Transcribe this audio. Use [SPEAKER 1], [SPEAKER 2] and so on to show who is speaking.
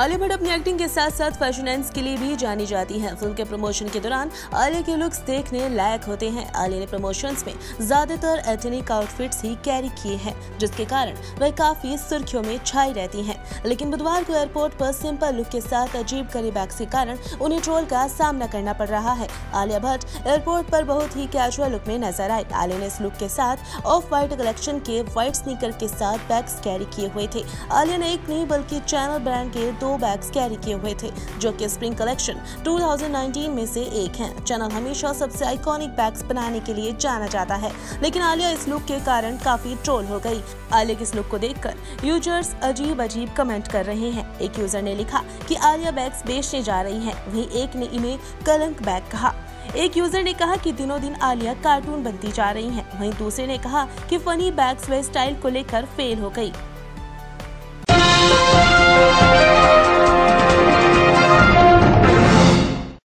[SPEAKER 1] आलिया भट्ट अपनी एक्टिंग के साथ साथ फैशन सेंस के लिए भी जानी जाती हैं। फिल्म के प्रमोशन के दौरान आलिया के लुक्स देखने लायक होते हैं। आलिया ने प्रमोशंस में ज्यादातर एथनिक आउटफिट्स ही कैरी किए हैं, जिसके कारण वह काफी सुर्खियों में छाई रहती हैं। लेकिन बुधवार को एयरपोर्ट पर सिंपल लुक के साथ अजीब कैरी बैग्स के कारण उन्हें ट्रोल का सामना करना पड़ रहा है। आलिया भट्ट एयरपोर्ट पर बहुत ही कैजुअल लुक में नजर आई। आलिया ने इस लुक के साथ ऑफ व्हाइट कलेक्शन के व्हाइट स्नीकर के साथ बैग्स कैरी किए हुए थे। आलिया ने एक नहीं बल्कि चैनल ब्रांड के 2 बैग्स कैरी किए हुए थे, जो कि स्प्रिंग कलेक्शन 2019 में से एक हैं। चैनल हमेशा सबसे आइकॉनिक बैग्स बनाने के लिए जाना जाता है, लेकिन आलिया इस लुक के कारण काफी ट्रोल हो गई। आलिया के इस लुक को देखकर यूजर्स अजीब कमेंट कर रहे हैं। एक यूजर ने लिखा कि आलिया बैग्स बेचने जा रही हैं, वहीं एक ने इन्हें कलंक बैग कहा। एक यूजर ने कहा कि दिनों दिन आलिया कार्टून बनती जा रही हैं, वहीं दूसरे ने कहा कि फनी बैग्स व स्टाइल को लेकर फेल हो गई।